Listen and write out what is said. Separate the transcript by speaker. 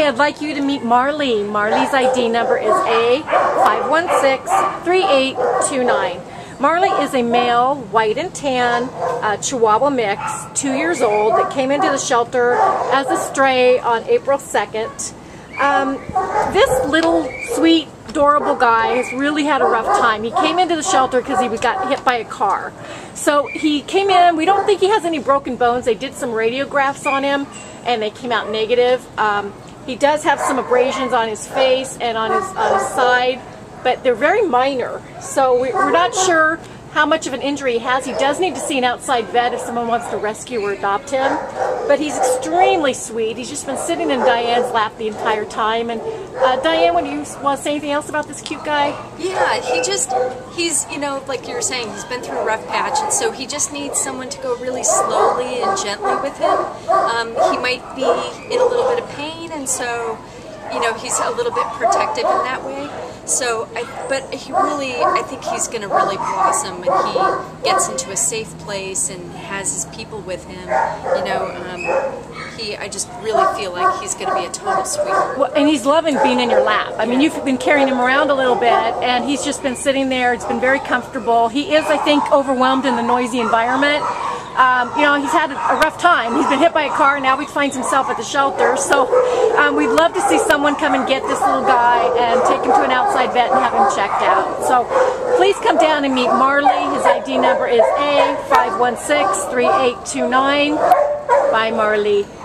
Speaker 1: I'd like you to meet Marley. Marley's ID number is A5163829. Marley is a male, white and tan, Chihuahua mix, 2 years old, that came into the shelter as a stray on April 2nd. This little, sweet, adorable guy has really had a rough time. He came into the shelter because he got hit by a car. So he came in, we don't think he has any broken bones. They did some radiographs on him and they came out negative. He does have some abrasions on his face and on his side, but they're very minor. So we're not sure how much of an injury he has. He does need to see an outside vet if someone wants to rescue or adopt him. But he's extremely sweet. He's just been sitting in Diane's lap the entire time. And Diane, do you want to say anything else about this cute guy?
Speaker 2: Yeah, he's, you know, like you were saying, he's been through a rough patch, and so he just needs someone to go really slowly and gently with him. He might be in a little bit of pain, and so, you know, he's a little bit protective in that way. So, but he really, I think he's going to really blossom when he gets into a safe place and has his people with him. You know, I just really feel like he's going to be a total sweetheart.
Speaker 1: Well, and he's loving being in your lap. I mean, you've been carrying him around a little bit, and he's just been sitting there. It's been very comfortable. He is, I think, overwhelmed in the noisy environment. You know, he's had a rough time. He's been hit by a car, and now he finds himself at the shelter. So we'd love to see someone come and get this little guy and take him to an outside vet and have him checked out. So please come down and meet Marley. His ID number is A5163829. Bye, Marley.